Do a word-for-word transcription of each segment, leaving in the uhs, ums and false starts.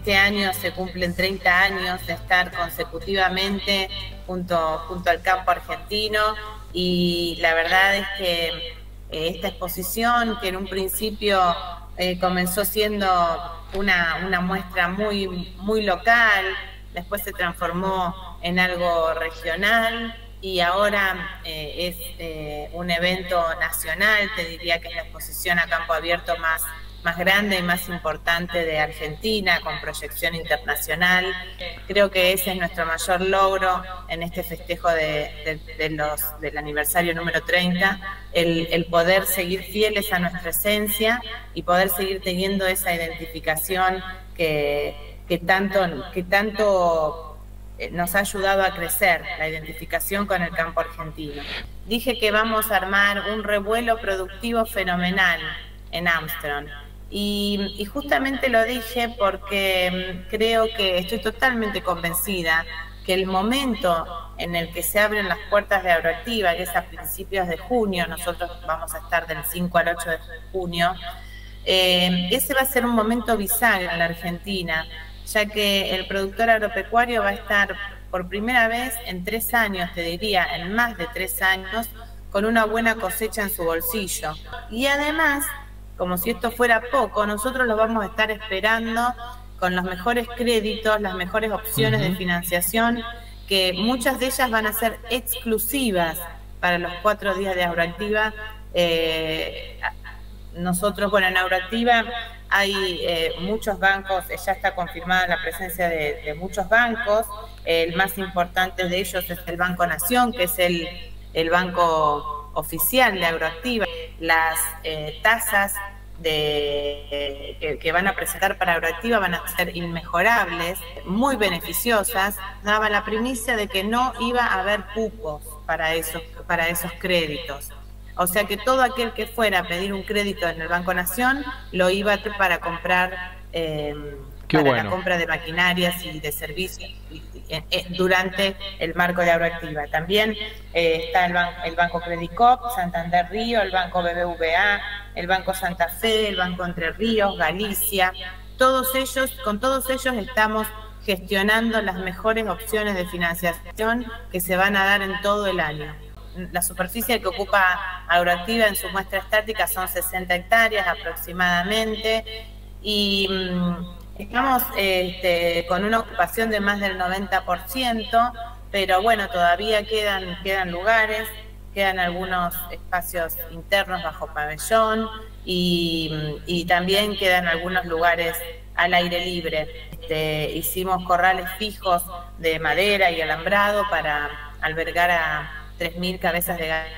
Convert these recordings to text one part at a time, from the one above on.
este año se cumplen treinta años de estar consecutivamente junto, junto al campo argentino, y la verdad es que eh, esta exposición, que en un principio eh, comenzó siendo una, una muestra muy, muy local, después se transformó en algo regional y ahora eh, es eh, un evento nacional. Te diría que es la exposición a campo abierto más más grande y más importante de Argentina, con proyección internacional. Creo que ese es nuestro mayor logro en este festejo de, de, de los, del aniversario número treinta, el, el poder seguir fieles a nuestra esencia y poder seguir teniendo esa identificación que, que, tanto, que tanto nos ha ayudado a crecer, la identificación con el campo argentino. Dije que vamos a armar un revuelo productivo fenomenal en Armstrong. Y, y justamente lo dije porque creo que estoy totalmente convencida que el momento en el que se abren las puertas de Agroactiva, que es a principios de junio, nosotros vamos a estar del cinco al ocho de junio, eh, ese va a ser un momento bisagra en la Argentina, ya que el productor agropecuario va a estar por primera vez en tres años, te diría, en más de tres años, con una buena cosecha en su bolsillo. Y además, como si esto fuera poco, nosotros los vamos a estar esperando con los mejores créditos, las mejores opciones uh-huh. de financiación, que muchas de ellas van a ser exclusivas para los cuatro días de Agroactiva. Eh, nosotros, bueno, en Agroactiva hay eh, muchos bancos, ya está confirmada la presencia de, de muchos bancos. El más importante de ellos es el Banco Nación, que es el, el banco oficial de Agroactiva. Las eh, tasas de, que, que van a presentar para Agroactiva van a ser inmejorables, muy beneficiosas. Daba la primicia de que no iba a haber cupos para esos, para esos créditos. O sea que todo aquel que fuera a pedir un crédito en el Banco Nación lo iba a tener para comprar, eh, para bueno. la compra de maquinarias y de servicios durante el marco de Agroactiva. También eh, está el, ban el Banco Credicop, Santander Río, el Banco B B V A, el Banco Santa Fe, el Banco Entre Ríos, Galicia. Todos ellos, con todos ellos estamos gestionando las mejores opciones de financiación que se van a dar en todo el año. La superficie que ocupa Agroactiva en su muestra estática son sesenta hectáreas aproximadamente, y mmm, estamos este, con una ocupación de más del noventa por ciento, pero bueno, todavía quedan, quedan lugares, quedan algunos espacios internos bajo pabellón y, y también quedan algunos lugares al aire libre. Este, hicimos corrales fijos de madera y alambrado para albergar a tres mil cabezas de ganado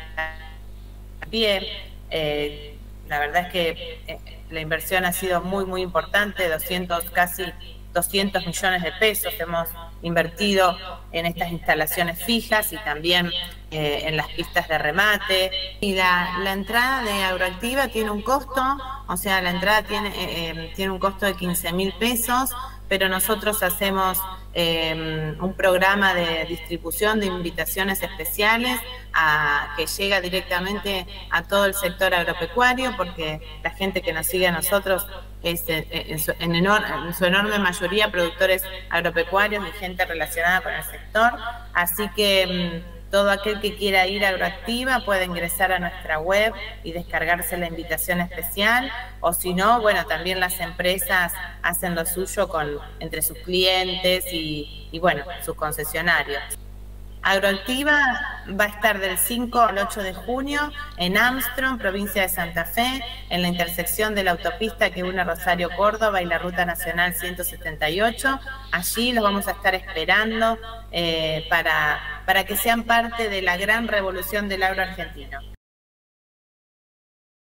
a pie. Eh, la verdad es que eh, la inversión ha sido muy, muy importante, doscientos, casi doscientos millones de pesos hemos invertido en estas instalaciones fijas y también eh, en las pistas de remate. Y la, la entrada de Agroactiva tiene un costo, o sea, la entrada tiene, eh, tiene un costo de quince mil pesos, pero nosotros hacemos eh, un programa de distribución de invitaciones especiales a, que llega directamente a todo el sector agropecuario, porque la gente que nos sigue a nosotros es en su, en enor, en su enorme mayoría productores agropecuarios y gente relacionada con el sector. Así que todo aquel que quiera ir a Agroactiva puede ingresar a nuestra web y descargarse la invitación especial, o si no, bueno, también las empresas hacen lo suyo con, entre sus clientes y, y bueno, sus concesionarios. Agroactiva va a estar del cinco al ocho de junio en Armstrong, provincia de Santa Fe, en la intersección de la autopista que une Rosario Córdoba y la Ruta Nacional ciento setenta y ocho. Allí los vamos a estar esperando eh, para, para que sean parte de la gran revolución del agro argentino.